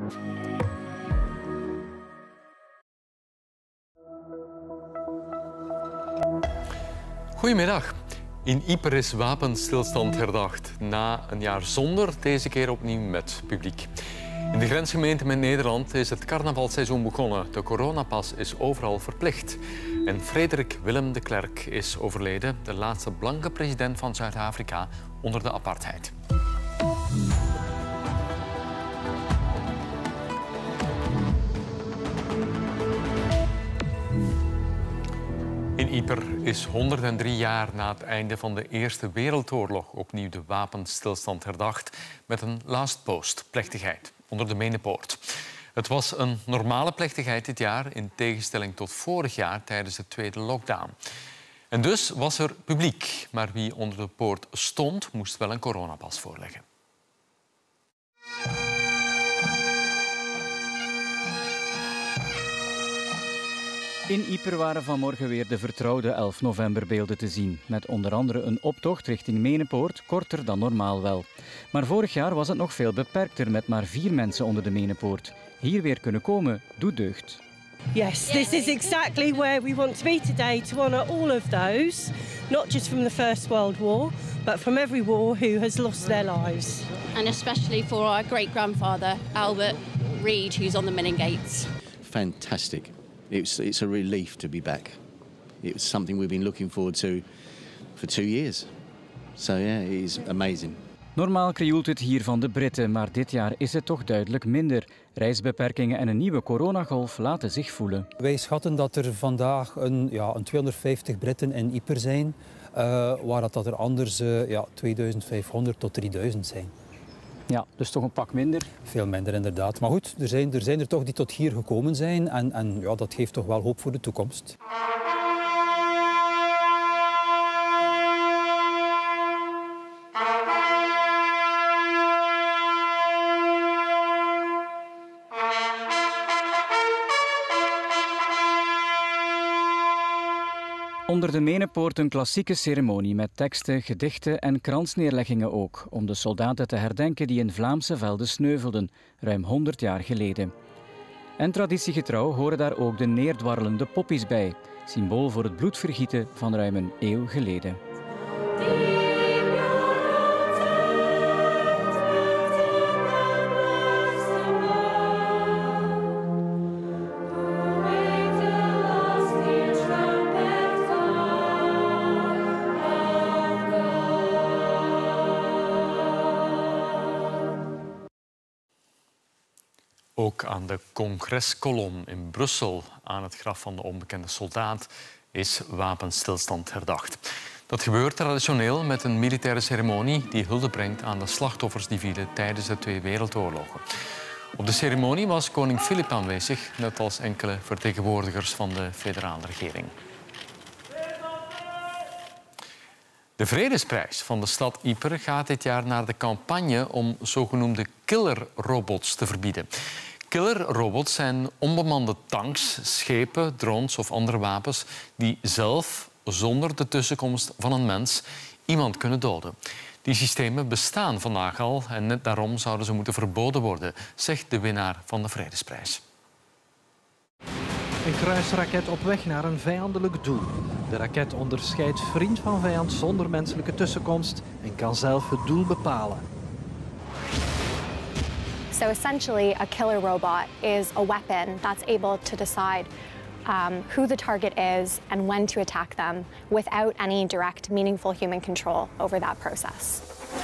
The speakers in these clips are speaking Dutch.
Goedemiddag. In Ypres is wapenstilstand herdacht. Na een jaar zonder, deze keer opnieuw met publiek. In de grensgemeente met Nederland is het carnavalseizoen begonnen. De coronapas is overal verplicht. En Frederik Willem de Klerk is overleden, de laatste blanke president van Zuid-Afrika onder de apartheid. In Ypres is 103 jaar na het einde van de Eerste Wereldoorlog opnieuw de wapenstilstand herdacht met een last post-plechtigheid onder de Menepoort. Het was een normale plechtigheid dit jaar, in tegenstelling tot vorig jaar tijdens de tweede lockdown. En dus was er publiek, maar wie onder de poort stond, moest wel een coronapas voorleggen. In Ypres waren vanmorgen weer de vertrouwde 11 novemberbeelden te zien. Met onder andere een optocht richting Menepoort, korter dan normaal wel. Maar vorig jaar was het nog veel beperkter, met maar 4 mensen onder de Menepoort. Hier weer kunnen komen, doet deugd. Yes, this is exactly where we want to be today, to honour all of those, not just from the First World War, but from every war who has lost their lives. And especially for our great-grandfather, Albert Reid, who's on the Millingates. Fantastic. It's a relief to be back. It was something we've been looking forward to for 2 years. So yeah, it is amazing. Normaal krioelt het hier van de Britten, maar dit jaar is het toch duidelijk minder. Reisbeperkingen en een nieuwe coronagolf laten zich voelen. Wij schatten dat er vandaag een 250 Britten in Ypres zijn, waar dat er anders 2500 tot 3000 zijn. Ja, dus toch een pak minder? Veel minder inderdaad. Maar goed, er zijn er toch die tot hier gekomen zijn en dat geeft toch wel hoop voor de toekomst. Onder de Menepoort een klassieke ceremonie met teksten, gedichten en kransneerleggingen ook, om de soldaten te herdenken die in Vlaamse velden sneuvelden, ruim 100 jaar geleden. En traditiegetrouw horen daar ook de neerdwarrelende poppies bij, symbool voor het bloedvergieten van ruim een eeuw geleden. Ook aan de Congreskolom in Brussel, aan het graf van de onbekende soldaat, is wapenstilstand herdacht. Dat gebeurt traditioneel met een militaire ceremonie die hulde brengt aan de slachtoffers die vielen tijdens de 2 wereldoorlogen. Op de ceremonie was koning Filip aanwezig, net als enkele vertegenwoordigers van de federale regering. De Vredesprijs van de stad Ypres gaat dit jaar naar de campagne om zogenoemde killerrobots te verbieden. Killerrobots zijn onbemande tanks, schepen, drones of andere wapens die zelf, zonder de tussenkomst van een mens, iemand kunnen doden. Die systemen bestaan vandaag al en net daarom zouden ze moeten verboden worden, zegt de winnaar van de Vredesprijs. Een kruisraket op weg naar een vijandelijk doel. De raket onderscheidt vriend van vijand zonder menselijke tussenkomst en kan zelf het doel bepalen. So essentially, a killer robot is a weapon that's able to decide who the target is and when to attack them without any direct, meaningful human control over that process.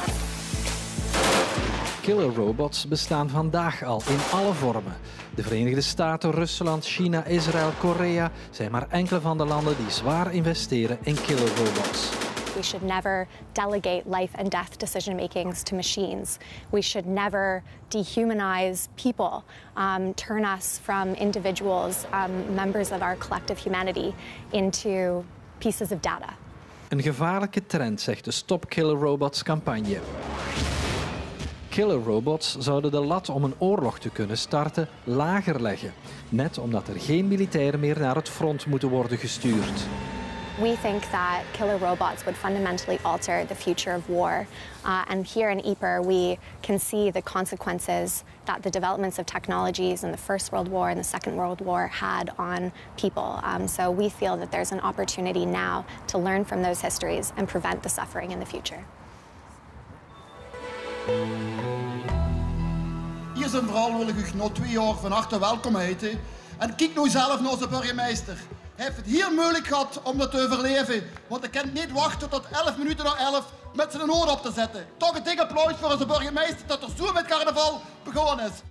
Killerrobots bestaan vandaag al in alle vormen. De Verenigde Staten, Rusland, China, Israël, Korea zijn maar enkele van de landen die zwaar investeren in killerrobots. We should never delegate life and death decision makings to machines. We should never dehumanize people, turn us from individuals, members of our collective humanity, into pieces of data. Een gevaarlijke trend, zegt de Stop Killer Robots campagne. Killerrobots zouden de lat om een oorlog te kunnen starten lager leggen. Net omdat er geen militairen meer naar het front moeten worden gestuurd. We think that killer robots would fundamentally alter the future of war. And here in Ypres, we can see the consequences that the developments of technologies in the First World War and the Second World War had on people. So we feel that there's an opportunity now to learn from those histories and prevent the suffering in the future. Hier zijn vooral wil ik u nog 2 jaar van harte welkom heten. En kijk nu zelf naar onze burgemeester. Hij heeft het hier moeilijk gehad om dat te overleven. Want hij kan niet wachten tot 11 minuten na 11 met zijn oor op te zetten. Toch een dik applaus voor onze burgemeester dat er zo met carnaval begonnen is.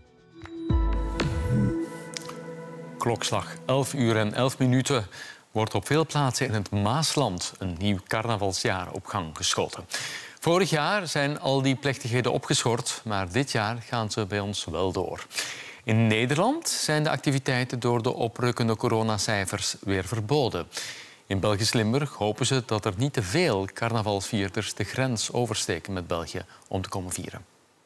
Klokslag 11 uur en 11 minuten wordt op veel plaatsen in het Maasland een nieuw carnavalsjaar op gang geschoten. Vorig jaar zijn al die plechtigheden opgeschort, maar dit jaar gaan ze bij ons wel door. In Nederland zijn de activiteiten door de oprukkende coronacijfers weer verboden. In Belgisch Limburg hopen ze dat er niet te veel carnavalsvierders de grens oversteken met België om te komen vieren.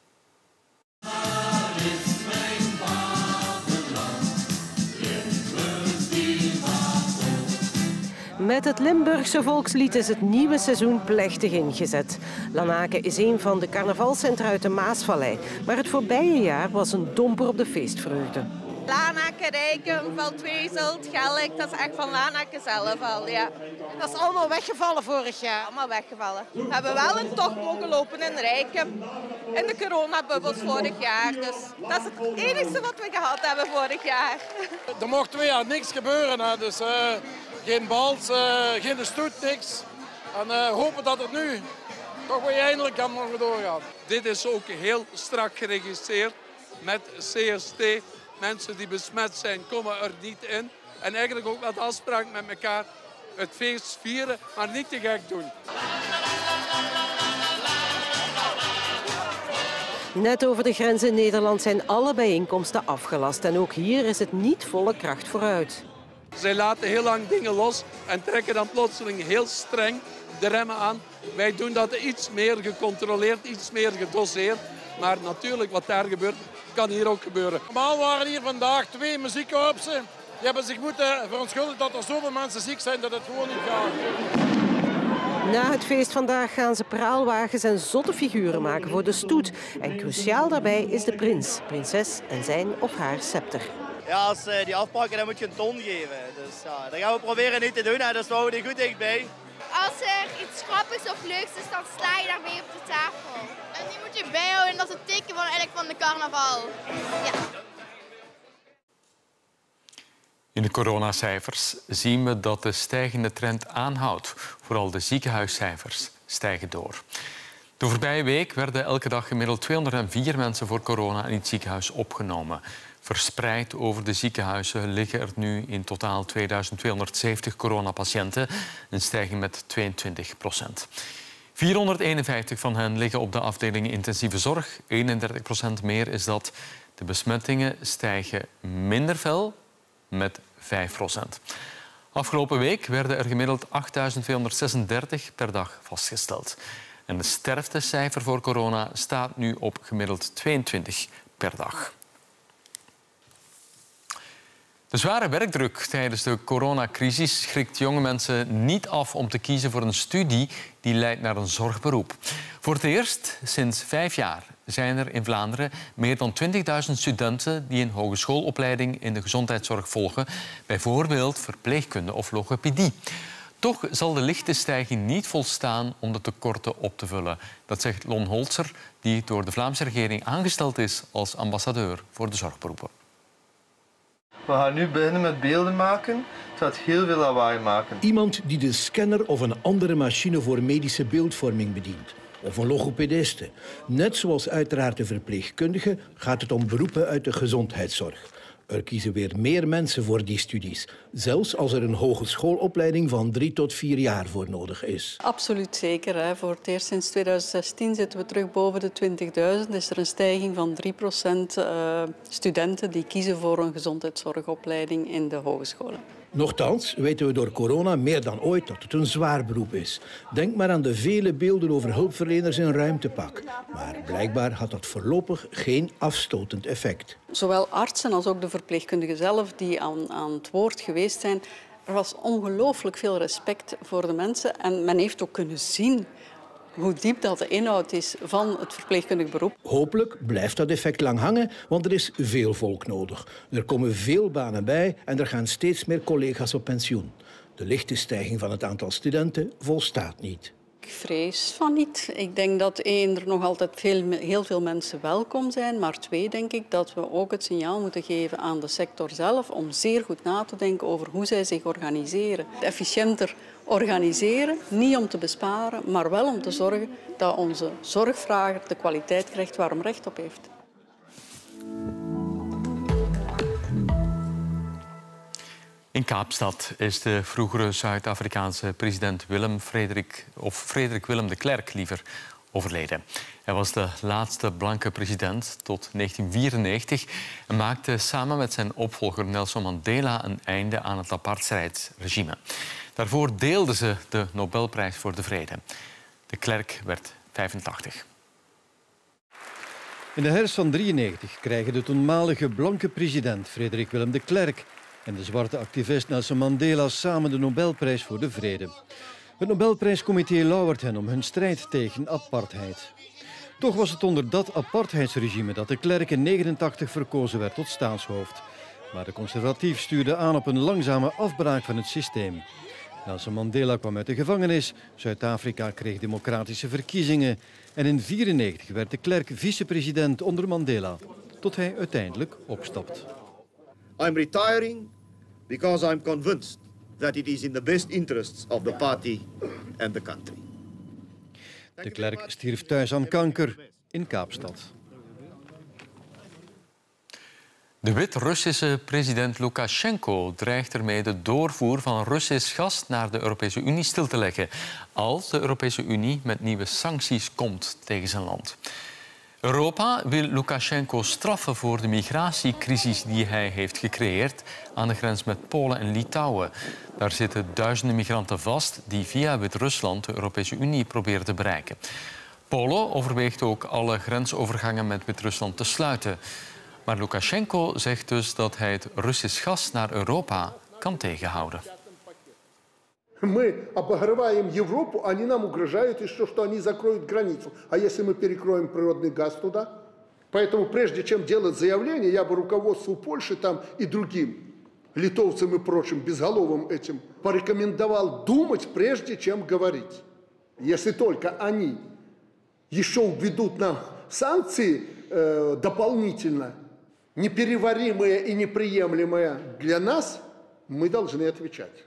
Met het Limburgse volkslied is het nieuwe seizoen plechtig ingezet. Lanaken is een van de carnavalcentra uit de Maasvallei. Maar het voorbije jaar was een domper op de feestvreugde. Lanaken, Rijken, Veldwezelt, Gelk, dat is echt van Lanaken zelf al, ja. Dat is allemaal weggevallen vorig jaar. Allemaal weggevallen. We hebben wel een tocht mogen lopen in Rijken, in de coronabubbels vorig jaar. Dus dat is het enige wat we gehad hebben vorig jaar. Er mocht 2 jaar niks gebeuren, hè. Dus geen bals, geen stoet, niks. En hopen dat het nu toch weer eindelijk kan mogen doorgaan. Dit is ook heel strak geregistreerd met CST. Mensen die besmet zijn, komen er niet in. En eigenlijk ook met afspraak met elkaar het feest vieren, maar niet te gek doen. Net over de grens in Nederland zijn alle bijeenkomsten afgelast. En ook hier is het niet volle kracht vooruit. Zij laten heel lang dingen los en trekken dan plotseling heel streng de remmen aan. Wij doen dat iets meer gecontroleerd, iets meer gedoseerd. Maar natuurlijk, wat daar gebeurt, kan hier ook gebeuren. Normaal waren hier vandaag 2 muziekkorpsen. Die hebben zich moeten verontschuldigen dat er zoveel mensen ziek zijn dat het gewoon niet gaat. Na het feest vandaag gaan ze praalwagens en zotte figuren maken voor de stoet. En cruciaal daarbij is de prins, prinses en zijn of haar scepter. Ja, als die afpakken, dan moet je een ton geven. Dus ja, dat gaan we proberen niet te doen, hè. Dat houden we er goed dichtbij. Als er iets grappigs of leuks is, dan sla je daarmee op de tafel. En die moet je bijhouden en dat is het teken van de carnaval. Ja. In de coronacijfers zien we dat de stijgende trend aanhoudt. Vooral de ziekenhuiscijfers stijgen door. De voorbije week werden elke dag gemiddeld 204 mensen voor corona in het ziekenhuis opgenomen. Verspreid over de ziekenhuizen liggen er nu in totaal 2270 coronapatiënten, een stijging met 22%. 451 van hen liggen op de afdeling intensieve zorg. 31% meer is dat. De besmettingen stijgen minder fel, met 5%. Afgelopen week werden er gemiddeld 8.236 per dag vastgesteld. En het sterftecijfer voor corona staat nu op gemiddeld 22 per dag. De zware werkdruk tijdens de coronacrisis schrikt jonge mensen niet af om te kiezen voor een studie die leidt naar een zorgberoep. Voor het eerst sinds 5 jaar zijn er in Vlaanderen meer dan 20.000 studenten die een hogeschoolopleiding in de gezondheidszorg volgen, bijvoorbeeld verpleegkunde of logopedie. Toch zal de lichte stijging niet volstaan om de tekorten op te vullen. Dat zegt Lon Holzer, die door de Vlaamse regering aangesteld is als ambassadeur voor de zorgberoepen. We gaan nu beginnen met beelden maken. Het gaat heel veel lawaai maken. Iemand die de scanner of een andere machine voor medische beeldvorming bedient. Of een logopediste. Net zoals uiteraard de verpleegkundige gaat het om beroepen uit de gezondheidszorg. Er kiezen weer meer mensen voor die studies. Zelfs als er een hogeschoolopleiding van 3 tot 4 jaar voor nodig is. Absoluut zeker. Hè. Voor het eerst sinds 2016 zitten we terug boven de 20.000. Is er een stijging van 3% studenten die kiezen voor een gezondheidszorgopleiding in de hogescholen. Nochtans weten we door corona meer dan ooit dat het een zwaar beroep is. Denk maar aan de vele beelden over hulpverleners in ruimtepak. Maar blijkbaar had dat voorlopig geen afstotend effect. Zowel artsen als ook de verpleegkundigen zelf die aan het woord geweest zijn, Er was ongelooflijk veel respect voor de mensen en men heeft ook kunnen zien hoe diep dat de inhoud is van het verpleegkundig beroep. Hopelijk blijft dat effect lang hangen, want er is veel volk nodig. Er komen veel banen bij en er gaan steeds meer collega's op pensioen. De lichte stijging van het aantal studenten volstaat niet. Ik vrees van niet. Ik denk dat één, er nog altijd heel veel mensen welkom zijn. Maar twee, denk ik dat we ook het signaal moeten geven aan de sector zelf om zeer goed na te denken over hoe zij zich organiseren. Efficiënter organiseren, niet om te besparen, maar wel om te zorgen dat onze zorgvrager de kwaliteit krijgt waar hem recht op heeft. In Kaapstad is de vroegere Zuid-Afrikaanse president Frederik Willem de Klerk overleden. Hij was de laatste blanke president tot 1994 en maakte samen met zijn opvolger Nelson Mandela een einde aan het apartheidsregime. Daarvoor deelden ze de Nobelprijs voor de Vrede. De Klerk werd 85. In de herfst van 1993 krijgen de toenmalige blanke president Frederik Willem de Klerk en de zwarte activist Nelson Mandela samen de Nobelprijs voor de Vrede. Het Nobelprijscomité lauwert hen om hun strijd tegen apartheid. Toch was het onder dat apartheidsregime dat de Klerk in 1989 verkozen werd tot staatshoofd. Maar de conservatief stuurde aan op een langzame afbraak van het systeem. Nelson Mandela kwam uit de gevangenis, Zuid-Afrika kreeg democratische verkiezingen en in 1994 werd de Klerk vicepresident onder Mandela, tot hij uiteindelijk opstapt. I'm retiring because I'm convinced that it is in the best interests of the party and the country. De Klerk stierf thuis aan kanker in Kaapstad. De Wit-Russische president Lukashenko dreigt ermee de doorvoer van Russisch gas naar de Europese Unie stil te leggen als de Europese Unie met nieuwe sancties komt tegen zijn land. Europa wil Lukashenko straffen voor de migratiecrisis die hij heeft gecreëerd aan de grens met Polen en Litouwen. Daar zitten duizenden migranten vast die via Wit-Rusland de Europese Unie proberen te bereiken. Polen overweegt ook alle grensovergangen met Wit-Rusland te sluiten. Maar Lukashenko zegt dus dat hij het Russisch gas naar Europa kan tegenhouden. Мы обогреваем Европу, они нам угрожают еще, что они закроют границу. А если мы перекроем природный газ туда? Поэтому прежде чем делать заявление, я бы руководству Польши там и другим, литовцам и прочим, безголовым этим, порекомендовал думать, прежде чем говорить. Если только они еще введут нам санкции дополнительно, непереваримые и неприемлемые для нас, мы должны отвечать.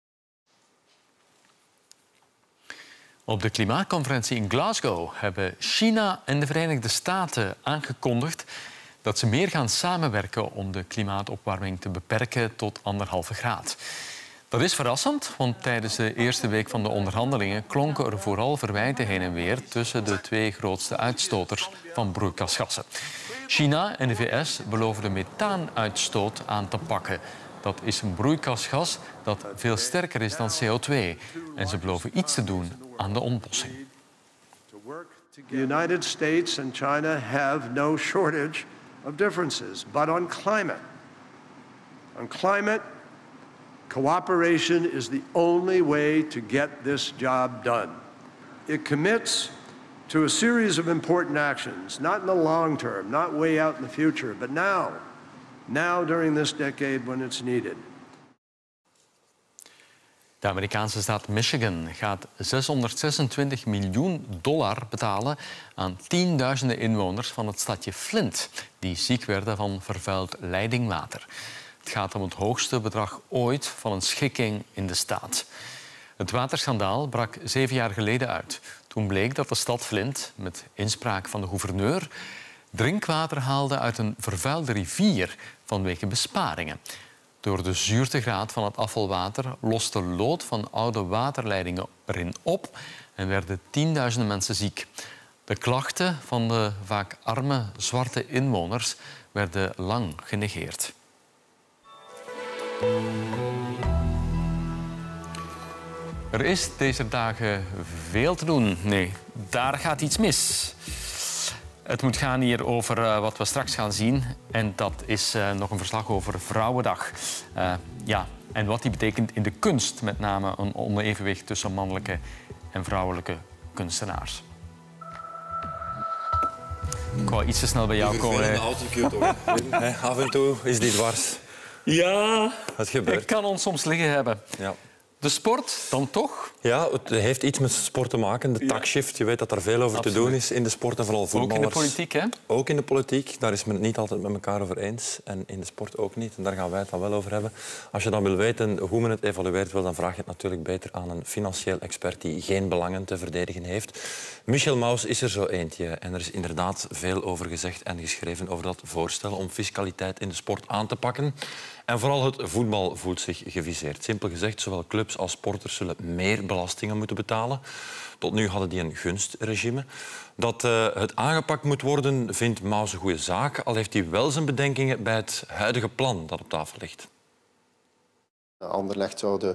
Op de klimaatconferentie in Glasgow hebben China en de Verenigde Staten aangekondigd dat ze meer gaan samenwerken om de klimaatopwarming te beperken tot 1,5 graad. Dat is verrassend, want tijdens de eerste week van de onderhandelingen klonken er vooral verwijten heen en weer tussen de twee grootste uitstoters van broeikasgassen. China en de VS beloven de methaanuitstoot aan te pakken. Dat is een broeikasgas dat veel sterker is dan CO2. En ze beloven iets te doen aan de ontbossing. The United States and China have no shortage of differences, but on climate, cooperation is the only way to get this job done. It commits to a series of important actions, not in the long term, not way out in the future, but now during this decade when it's needed. De Amerikaanse staat Michigan gaat $626 miljoen betalen aan tienduizenden inwoners van het stadje Flint, die ziek werden van vervuild leidingwater. Het gaat om het hoogste bedrag ooit van een schikking in de staat. Het waterschandaal brak 7 jaar geleden uit. Toen bleek dat de stad Flint, met inspraak van de gouverneur, drinkwater haalde uit een vervuilde rivier vanwege besparingen. Door de zuurtegraad van het afvalwater loste lood van oude waterleidingen erin op en werden tienduizenden mensen ziek. De klachten van de vaak arme zwarte inwoners werden lang genegeerd. Er is deze dagen veel te doen. Nee, daar gaat iets mis. Het moet gaan hier over wat we straks gaan zien. En dat is nog een verslag over Vrouwendag. En wat die betekent in de kunst, met name een onevenwicht tussen mannelijke en vrouwelijke kunstenaars. Ik wou iets te snel bij jou komen. Af en toe is die dwars. Ja, het gebeurt. Het kan ons soms liggen hebben. Ja. De sport, dan toch? Ja, het heeft iets met sport te maken. De takshift, je weet dat er veel over te doen is in de sport en vooral voetballers. Ook in de politiek, hè? Ook in de politiek. Daar is men het niet altijd met elkaar over eens. En in de sport ook niet. En daar gaan wij het dan wel over hebben. Als je dan wil weten hoe men het evalueert, dan vraag je het natuurlijk beter aan een financieel expert die geen belangen te verdedigen heeft. Michel Maus is er zo eentje. En er is inderdaad veel over gezegd en geschreven over dat voorstel om fiscaliteit in de sport aan te pakken. En vooral het voetbal voelt zich geviseerd. Simpel gezegd, zowel clubs als sporters zullen meer belastingen moeten betalen. Tot nu hadden die een gunstregime. Dat het aangepakt moet worden, vindt Maus een goede zaak. Al heeft hij wel zijn bedenkingen bij het huidige plan dat op tafel ligt. Anderlecht zou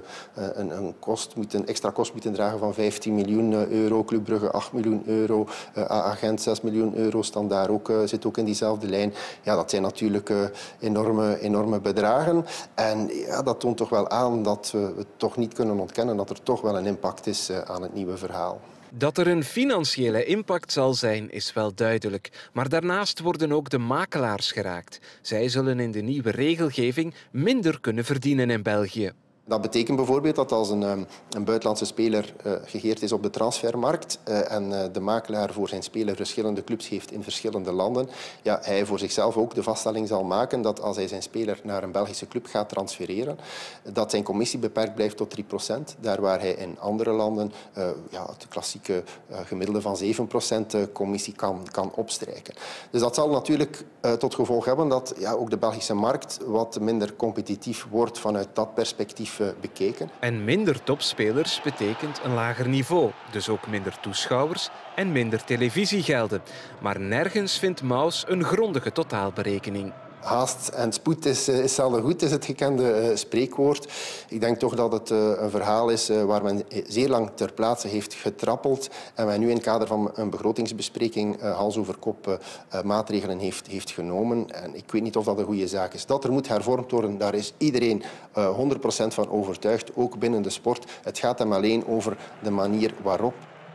een extra kost moeten dragen van 15 miljoen euro. Club Brugge 8 miljoen euro. Agent 6 miljoen euro zit ook in diezelfde lijn. Ja, dat zijn natuurlijk enorme bedragen. En ja, dat toont toch wel aan dat we het toch niet kunnen ontkennen dat er toch wel een impact is aan het nieuwe verhaal. Dat er een financiële impact zal zijn, is wel duidelijk. Maar daarnaast worden ook de makelaars geraakt. Zij zullen in de nieuwe regelgeving minder kunnen verdienen in België. Dat betekent bijvoorbeeld dat als een buitenlandse speler gegeerd is op de transfermarkt en de makelaar voor zijn speler verschillende clubs heeft in verschillende landen, ja, hij voor zichzelf ook de vaststelling zal maken dat als hij zijn speler naar een Belgische club gaat transfereren, dat zijn commissie beperkt blijft tot 3%. Daar waar hij in andere landen het klassieke gemiddelde van 7% commissie kan opstrijken. Dus dat zal natuurlijk tot gevolg hebben dat ook de Belgische markt wat minder competitief wordt vanuit dat perspectief bekeken. En minder topspelers betekent een lager niveau. Dus ook minder toeschouwers en minder televisiegelden. Maar nergens vindt Maus een grondige totaalberekening. Haast en spoed is zelden goed, is het gekende spreekwoord. Ik denk toch dat het een verhaal is waar men zeer lang ter plaatse heeft getrappeld en men nu in het kader van een begrotingsbespreking hals over kop maatregelen heeft genomen. En ik weet niet of dat een goede zaak is. Dat er moet hervormd worden, daar is iedereen 100% van overtuigd, ook binnen de sport. Het gaat hem alleen over de manier waarop.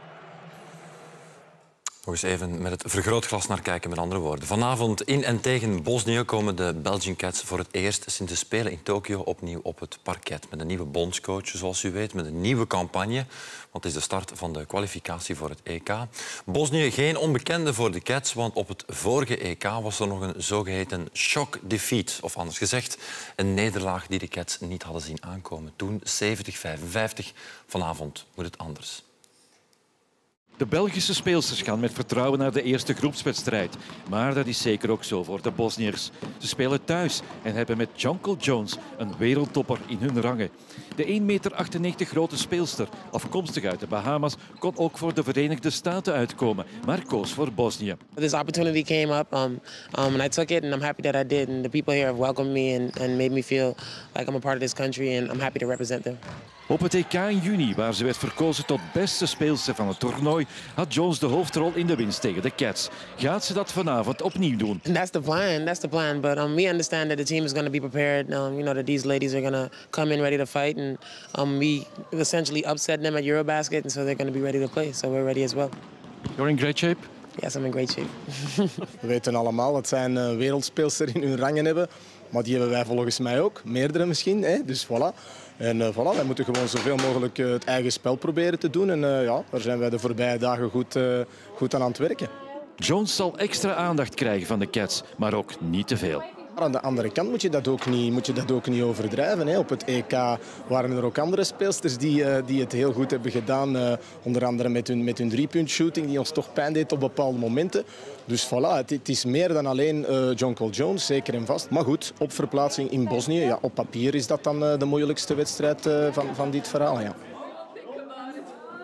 Nog eens even met het vergrootglas naar kijken, met andere woorden. Vanavond in en tegen Bosnië komen de Belgian Cats voor het eerst sinds de Spelen in Tokio opnieuw op het parket. Met een nieuwe bondscoach, zoals u weet, met een nieuwe campagne. Want het is de start van de kwalificatie voor het EK. Bosnië geen onbekende voor de Cats, want op het vorige EK was er nog een zogeheten shock defeat. Of anders gezegd, een nederlaag die de Cats niet hadden zien aankomen. Toen 70-55. Vanavond moet het anders. De Belgische speelsters gaan met vertrouwen naar de eerste groepswedstrijd. Maar dat is zeker ook zo voor de Bosniërs. Ze spelen thuis en hebben met Jonkel Jones een wereldtopper in hun rangen. De 1,98 meter grote speelster, afkomstig uit de Bahamas, kon ook voor de Verenigde Staten uitkomen, maar koos voor Bosnië. This opportunity came up and I took it and I'm happy that I did. And the people here have welcomed me and made me feel like I'm a part of this country and I'm happy to represent them. Op het EK in juni, waar ze werd verkozen tot beste speelster van het toernooi, had Jones de hoofdrol in de winst tegen de Cats. Gaat ze dat vanavond opnieuw doen? That's the plan. That's the plan. But we understand that the team is going to be prepared. You know that these ladies are going to come in ready to fight, and we essentially upset them at Eurobasket, and so they're going to be ready to play. So we're ready as well. You're in great shape? Yes, I'm in great shape. We weten allemaal dat zij een wereldspeelster in hun rangen hebben, maar die hebben wij volgens mij ook, meerdere misschien. Hè? Dus voilà. En voilà, wij moeten gewoon zoveel mogelijk het eigen spel proberen te doen. En daar zijn wij de voorbije dagen goed aan het werken. Jones zal extra aandacht krijgen van de Cats, maar ook niet te veel. Aan de andere kant moet je dat ook niet overdrijven. Hè. Op het EK waren er ook andere speelsters die het heel goed hebben gedaan. Onder andere met hun driepuntshooting, die ons toch pijn deed op bepaalde momenten. Dus voilà, het is meer dan alleen Jonkel Jones, zeker en vast. Maar goed, op verplaatsing in Bosnië, ja, op papier is dat dan de moeilijkste wedstrijd van dit verhaal. Ja. Ik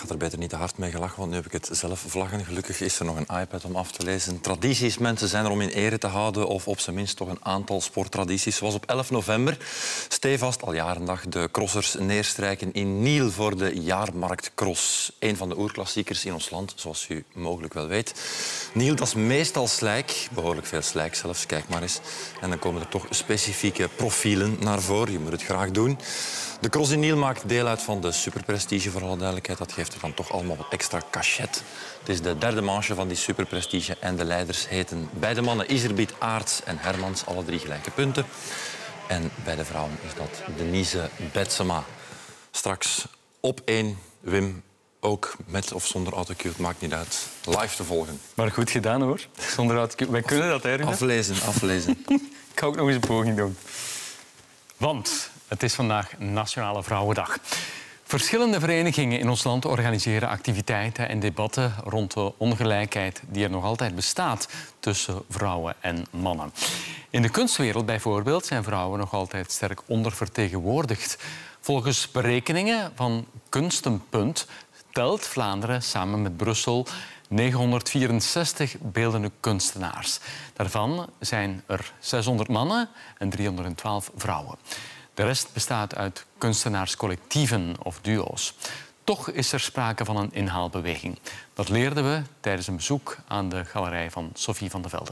had er beter niet te hard mee gelachen, want nu heb ik het zelf vlaggen. Gelukkig is er nog een iPad om af te lezen. Tradities, mensen, zijn er om in ere te houden, of op zijn minst toch een aantal sporttradities. Zoals op 11 november, stevast al jarendag, de crossers neerstrijken in Niel voor de jaarmarktcross. Een van de oerklassiekers in ons land, zoals u mogelijk wel weet. Niel, dat is meestal slijk, behoorlijk veel slijk zelfs, kijk maar eens. En dan komen er toch specifieke profielen naar voren. Je moet het graag doen. De cross in Niel maakt deel uit van de superprestige, voor alle duidelijkheid. Dat geeft er dan toch allemaal wat extra cachet. Het is de derde manche van die superprestige en de leiders heten bij de mannen Iserbiet, Aarts en Hermans, alle 3 gelijke punten. En bij de vrouwen is dat Denise Betsema. Straks op 1, Wim, ook met of zonder autocue, het maakt niet uit, live te volgen. Maar goed gedaan hoor, zonder autocue. Wij kunnen dat, hè? Aflezen. Ik ga ook nog eens een poging doen. Want het is vandaag Nationale Vrouwendag. Verschillende verenigingen in ons land organiseren activiteiten en debatten rond de ongelijkheid die er nog altijd bestaat tussen vrouwen en mannen. In de kunstwereld bijvoorbeeld zijn vrouwen nog altijd sterk ondervertegenwoordigd. Volgens berekeningen van Kunstenpunt telt Vlaanderen samen met Brussel 964 beeldende kunstenaars. Daarvan zijn er 600 mannen en 312 vrouwen. De rest bestaat uit kunstenaarscollectieven of duo's. Toch is er sprake van een inhaalbeweging. Dat leerden we tijdens een bezoek aan de galerij van Sophie van de Velde.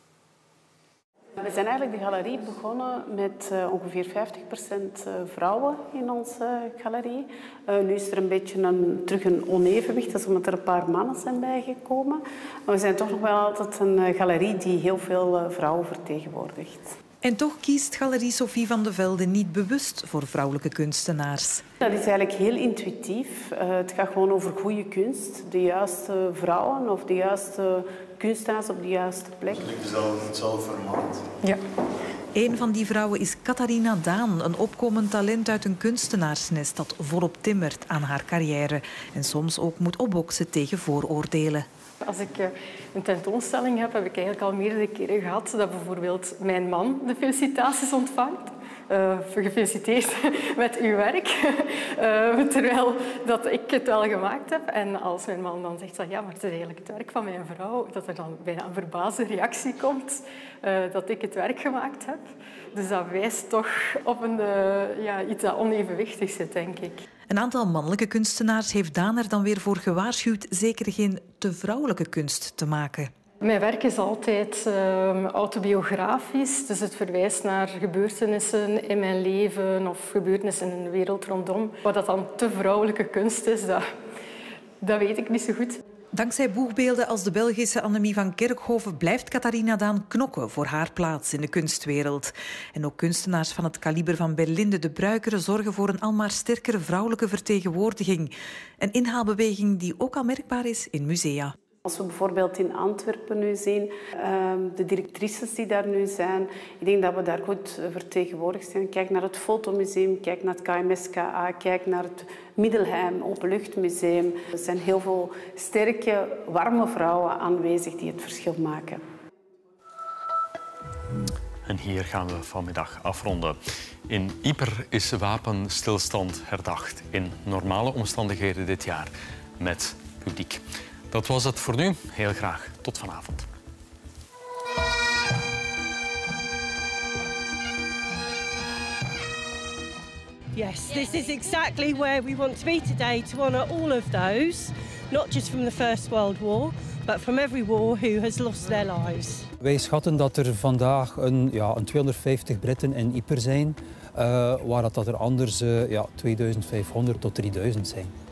We zijn eigenlijk de galerie begonnen met ongeveer 50% vrouwen in onze galerie. Nu is er een beetje terug een onevenwicht, dat is omdat er een paar mannen zijn bijgekomen. Maar we zijn toch nog wel altijd een galerie die heel veel vrouwen vertegenwoordigt. En toch kiest Galerie Sophie van de Velde niet bewust voor vrouwelijke kunstenaars. Dat is eigenlijk heel intuïtief. Het gaat gewoon over goede kunst. De juiste vrouwen of de juiste kunstenaars op de juiste plek. Hetzelfde formaat. Ja. Een van die vrouwen is Catharina Daan, een opkomend talent uit een kunstenaarsnest dat volop timmert aan haar carrière en soms ook moet opboksen tegen vooroordelen. Als ik een tentoonstelling heb, heb ik eigenlijk al meerdere keren gehad dat bijvoorbeeld mijn man de felicitaties ontvangt. Gefeliciteerd met uw werk. Terwijl dat ik het wel gemaakt heb. En als mijn man dan zegt, ja, maar het is eigenlijk het werk van mijn vrouw, dat er dan bijna een verbaasde reactie komt dat ik het werk gemaakt heb. Dus dat wijst toch op iets dat onevenwichtig zit, denk ik. Een aantal mannelijke kunstenaars heeft Daan er dan weer voor gewaarschuwd zeker geen te vrouwelijke kunst te maken. Mijn werk is altijd autobiografisch, dus het verwijst naar gebeurtenissen in mijn leven of gebeurtenissen in de wereld rondom. Wat dat dan te vrouwelijke kunst is, dat weet ik niet zo goed. Dankzij boegbeelden als de Belgische Annemie van Kerkhoven blijft Catharina Daan knokken voor haar plaats in de kunstwereld. En ook kunstenaars van het kaliber van Berlinde de Bruikere zorgen voor een almaar sterkere vrouwelijke vertegenwoordiging. Een inhaalbeweging die ook al merkbaar is in musea. Als we bijvoorbeeld in Antwerpen nu zien, de directrices die daar nu zijn, ik denk dat we daar goed vertegenwoordigd zijn. Kijk naar het Fotomuseum, kijk naar het KMSKA, kijk naar het Middelheim Openluchtmuseum. Er zijn heel veel sterke, warme vrouwen aanwezig die het verschil maken. En hier gaan we vanmiddag afronden. In Ypres is wapenstilstand herdacht. In normale omstandigheden dit jaar met publiek. Dat was het voor nu. Heel graag tot vanavond. Yes, this is exactly where we want to be today, to honour all of those, not just from the First World War, but from every war who has lost their lives. Wij schatten dat er vandaag een 250 Britten in Ypres zijn, waar dat er anders 2500 tot 3000 zijn.